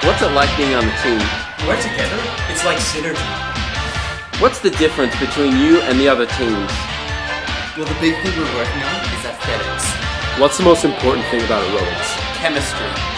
What's it like being on the team? We're together. It's like synergy. What's the difference between you and the other teams? Well, the big thing we're working on is athletics. What's the most important thing about aerobics? Chemistry.